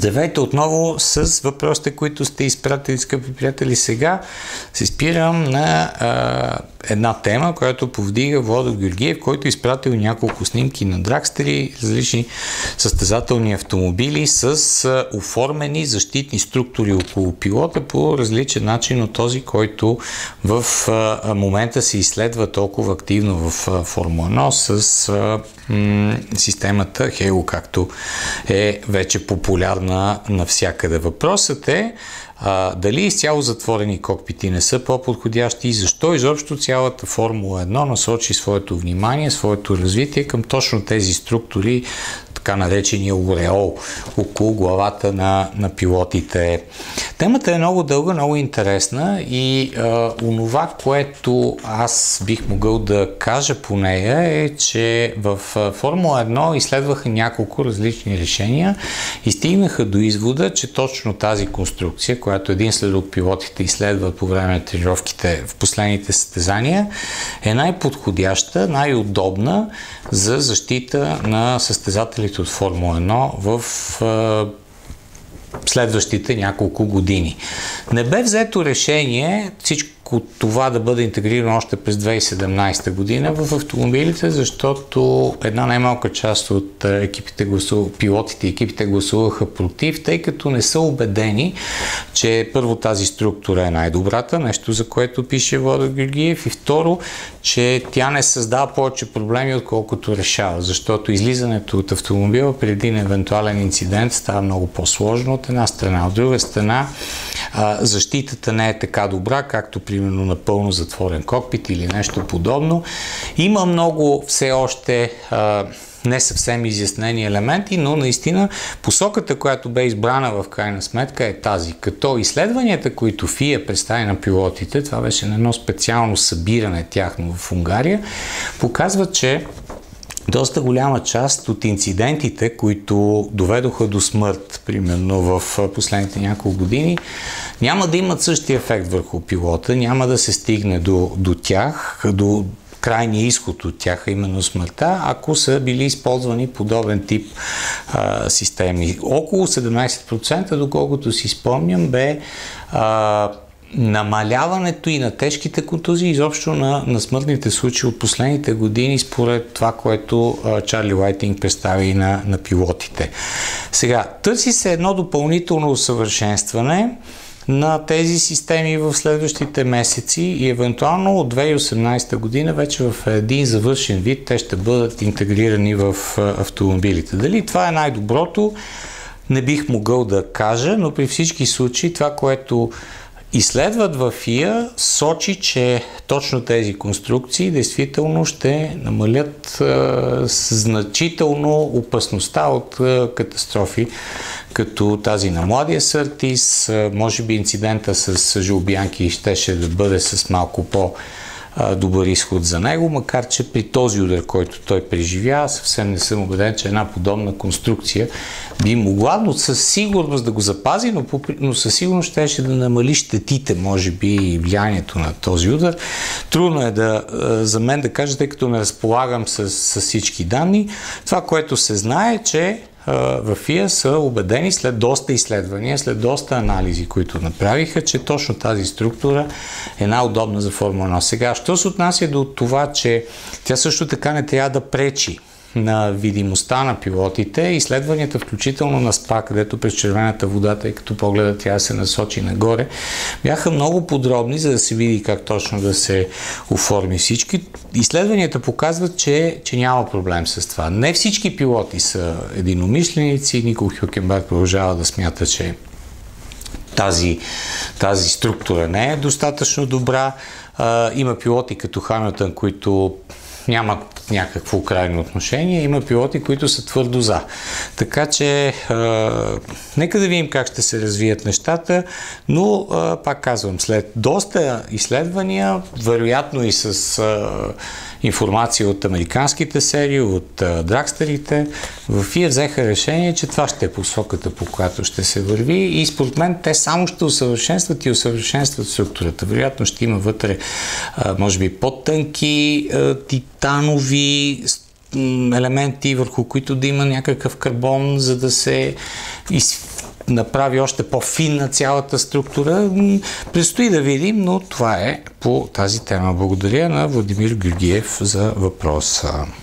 Здравейте отново с въпросите, които сте изпратили, скъпи приятели. Сега се спирам на една тема, която повдига Владо Георгиев, който е изпратил няколко снимки на драгстери, различни състезателни автомобили с оформени защитни структури около пилота по различен начин от този, който в момента се изследва толкова активно в Формула 1 с системата Halo, както е вече популярна навсякъде. Въпросът е дали изцяло затворени кокпити не са по-подходящи и защо изобщо цялата Формула 1 насочи своето внимание, своето развитие към точно тези структури, така наречения ореол около главата на пилотите. Темата е много дълга, много интересна и онова, което аз бих могъл да кажа по нея е, че в Формула 1 изследваха няколко различни решения и стигнаха до извода, че точно тази конструкция, която един след друг пилотите изследват по време на тренировките в последните състезания, е най-подходяща, най-удобна за защита на състезателите от Формула 1 в следващите няколко години. Не бе взето решение всичко това да бъде интегрирано още през 2017 година в автомобилите, защото една най-малка част от пилотите и екипите гласуваха против, тъй като не са убедени, че първо тази структура е най-добрата, нещо за което пише Владо Георгиев, и второ, че тя не създава повече проблеми, отколкото решава, защото излизането от автомобила при един евентуален инцидент става много по-сложно от една страна. От друга страна, защитата не е така добра, както примерно напълно затворен кокпит или нещо подобно. Има много все още не съвсем изяснени елементи, но наистина посоката, която бе избрана в крайна сметка е тази. Като изследванията, които FIA представи на пилотите, това беше на едно специално събиране тяхно в Унгария, показват, че доста голяма част от инцидентите, които доведоха до смърт, примерно в последните няколко години, няма да имат същия ефект върху пилота, няма да се стигне до тях, до крайния изход от тях, именно смъртта, ако са били използвани подобен тип системи. Около 17%, доколкото си спомням, бе намаляването и на тежките контузии, изобщо на смъртните случаи от последните години, според това, което Чарли Уайтинг представи на пилотите. Сега, търси се едно допълнително усъвършенстване на тези системи в следващите месеци и евентуално от 2018 година вече в един завършен вид те ще бъдат интегрирани в автомобилите. Дали това е най-доброто, не бих могъл да кажа, но при всички случаи това, което изследват в FIA, сочи, че точно тези конструкции действително ще намалят значително опасността от катастрофи, като тази на младия Съртис. Може би инцидента с Жул Бианки щеше да бъде с малко по-добър изход за него, макар че при този удар, който той преживя, съвсем не съм убеден, че една подобна конструкция би могла, но със сигурност да го запази, но със сигурност щеше да намали щетите, може би, и влиянието на този удар. Трудно е за мен да кажа, тъй като не разполагам с всички данни. Това, което се знае, е, че в FIA са убедени след доста изследвания, след доста анализи, които направиха, че точно тази структура е най-удобна за Формула 1. Сега, що се отнася до това, че тя също така не трябва да пречи на видимостта на пилотите, изследванията, включително на СПА, където през червената вода, тъй като погледът трябва да се насочи нагоре, бяха много подробни, за да се види как точно да се оформи всички. Изследванията показват, че няма проблем с това. Не всички пилоти са единомишленици. Никол Хюлкенберг продължава да смята, че тази структура не е достатъчно добра. Има пилоти като Хамилтън, които нямат някакво крайно отношение. Има пилоти, които са твърдо за. Така че нека да видим как ще се развият нещата, но пак казвам, след доста изследвания, вероятно и с информация от американските серии, от драгстерите, в FIA взеха решение, че това ще е посоката, по която ще се върви, и според мен те само ще усъвършенстват структурата. Вероятно ще има вътре, може би, по-тънки титанови елементи, върху които да има някакъв карбон, за да се направи още по-финна цялата структура. Предстои да видим, но това е по тази тема. Благодаря на Владимир Георгиев за въпроса.